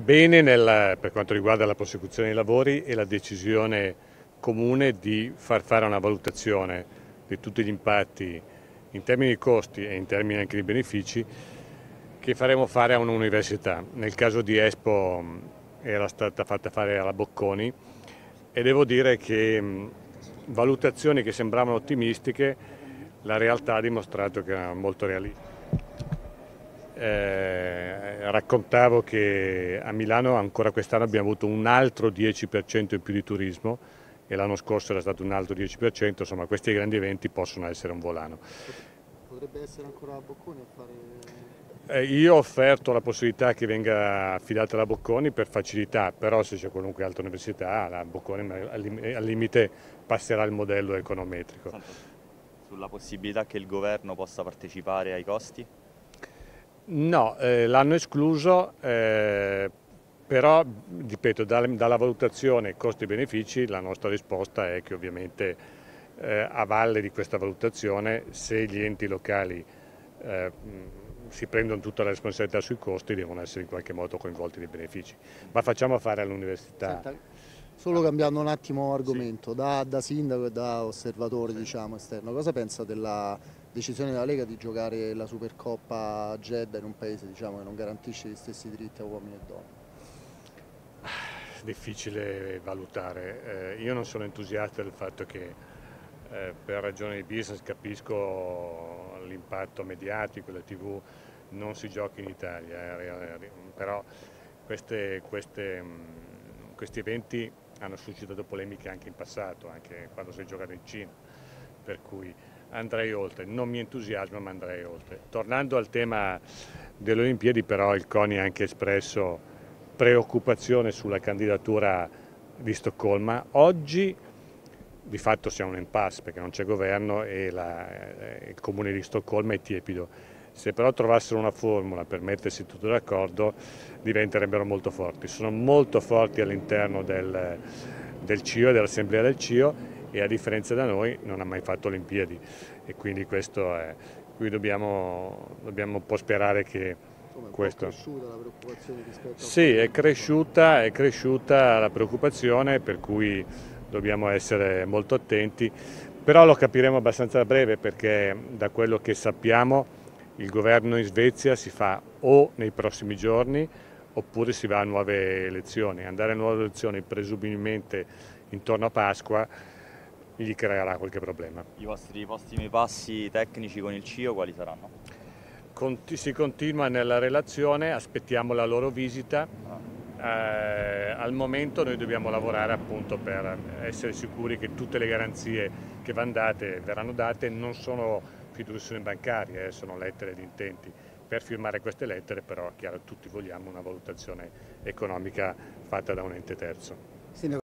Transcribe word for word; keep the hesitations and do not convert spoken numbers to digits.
Bene nel, per quanto riguarda la prosecuzione dei lavori e la decisione comune di far fare una valutazione di tutti gli impatti in termini di costi e in termini anche di benefici che faremo fare a un'università. Nel caso di Expo era stata fatta fare alla Bocconi e devo dire che mh, valutazioni che sembravano ottimistiche, la realtà ha dimostrato che erano molto realistiche. Eh, raccontavo che a Milano ancora quest'anno abbiamo avuto un altro dieci per cento in più di turismo e l'anno scorso era stato un altro dieci per cento, insomma questi grandi eventi possono essere un volano. Potrebbe essere ancora a Bocconi a fare... Eh, io ho offerto la possibilità che venga affidata alla Bocconi per facilità, però se c'è qualunque altra università, la Bocconi al limite passerà il modello econometrico. Senta, sulla possibilità che il governo possa partecipare ai costi? No, eh, l'hanno escluso, eh, però, ripeto, da, dalla valutazione costi-benefici la nostra risposta è che ovviamente eh, a valle di questa valutazione, se gli enti locali eh, si prendono tutta la responsabilità sui costi, devono essere in qualche modo coinvolti nei benefici. Ma facciamo fare all'università. Senta, solo cambiando un attimo argomento, Sì. da, da sindaco e da osservatore, diciamo, esterno, cosa pensa della decisione della Lega di giocare la Supercoppa a Jeddah in un paese, diciamo, che non garantisce gli stessi diritti a uomini e donne? Difficile valutare. Eh, io non sono entusiasta del fatto che eh, per ragioni di business capisco l'impatto mediatico, la tivù non si giochi in Italia, eh, però queste, queste, mh, questi eventi hanno suscitato polemiche anche in passato, anche quando si è giocato in Cina, per cui andrei oltre, non mi entusiasma ma andrei oltre. Tornando al tema delle Olimpiadi, però il CONI ha anche espresso preoccupazione sulla candidatura di Stoccolma. Oggi di fatto siamo in impasse perché non c'è governo e la, eh, il comune di Stoccolma è tiepido. Se però trovassero una formula per mettersi tutti d'accordo diventerebbero molto forti. Sono molto forti all'interno del, del C I O e dell'assemblea del C I O e a differenza da noi non ha mai fatto Olimpiadi e quindi questo è, qui dobbiamo, dobbiamo un po' sperare che Insomma, è un questo. po' cresciuta la preoccupazione rispetto a Sì, è qualche anno cresciuta, è cresciuta la preoccupazione, per cui dobbiamo essere molto attenti, però lo capiremo abbastanza a breve perché da quello che sappiamo il governo in Svezia si fa o nei prossimi giorni oppure si va a nuove elezioni. Andare a nuove elezioni presumibilmente intorno a Pasqua gli creerà qualche problema. I vostri prossimi passi tecnici con il C I O quali saranno? Conti- si continua nella relazione, aspettiamo la loro visita. Eh, al momento noi dobbiamo lavorare appunto per essere sicuri che tutte le garanzie che vanno date verranno date, non sono fiducie bancarie, eh, sono lettere di intenti. Per firmare queste lettere però, chiaro, tutti vogliamo una valutazione economica fatta da un ente terzo. Sindaco,